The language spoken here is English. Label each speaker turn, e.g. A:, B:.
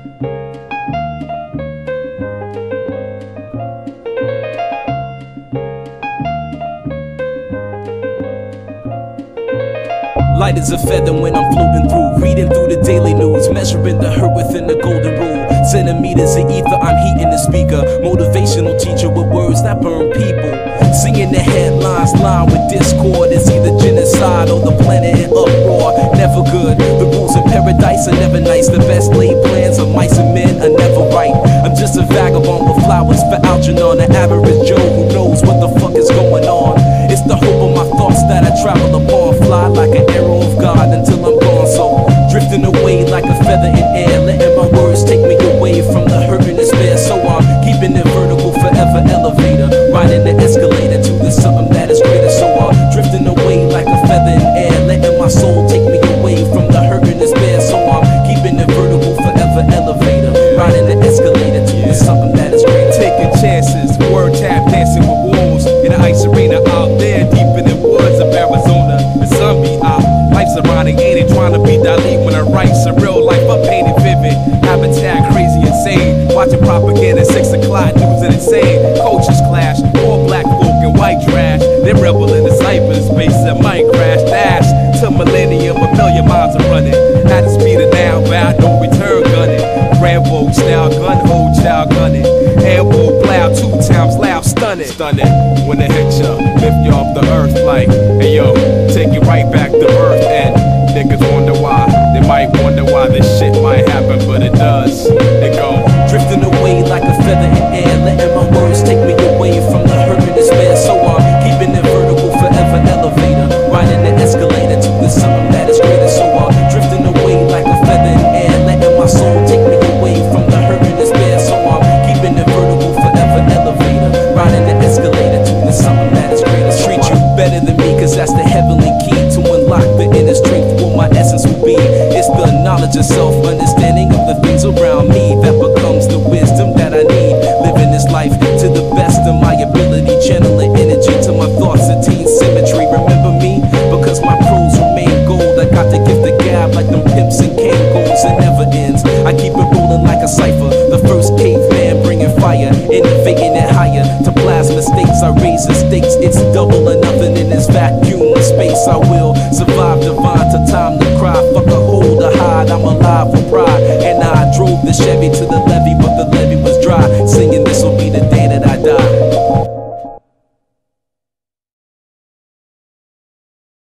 A: Light as a feather when I'm floating through, reading through the daily news, measuring the hurt within the golden rule. Centimeters of ether, I'm heating the speaker. Motivational teacher with words that burn people. Singing the headlines, line with discord. It's either genocide or the planet in uproar. Never good, the rules of paradise are never nice. The best laid plans of mice and men are never right. I'm just a vagabond with flowers for Algernon, an average Joe who knows what the fuck is going on. It's the hope of my thoughts that I travel upon, fly like an arrow of God until I'm gone. So drifting away like a feather in air, letting my words take me away from the hurt and despair. So I'm keeping it vertical, forever elevator, riding the escalator to the something that is greater. So I'm drifting away like a feather in air, letting my soul take me away from the hurt and despair. So I'm keeping it vertical, forever elevator, riding the escalator to the something that is greater.
B: Taking chances, word tap dancing with wolves in the ice arena out there deep in the woods of Arizona. The sun be out, life's ironic, ain't it? Trying to be Dali when I write some real life up painted vivid. Habitat crazy insane, watching propaganda 6 o'clock news and insane. Cultures clash, all black folk and white trash. They rebel in the cyberspace that might crash. Dash to millennium, a million miles are running. At the speed of now, bound no return gunning. Rambo style gun, hold child gunning. Ambo plow 2 times loud, stunning. Stunning when it hit ya, lift you off the earth like, hey yo, take you right back to earth. And niggas wonder why, they might wonder why this shit might happen, but it does. They go
A: drifting away like a feather in air, letting my words take me away from the hurt and despair. So I'm keeping it vertical, forever elevator, riding the escalator to the something that is greater. So I'm drifting away like a feather in air, letting my soul take me away from the hurt and despair. So I'm keeping it vertical, forever elevator, riding the escalator to the something that is greater. Treat you better than me, cause that's the heavenly key to unlock the inner strength. What my essence will be, it's the knowledge of self, understanding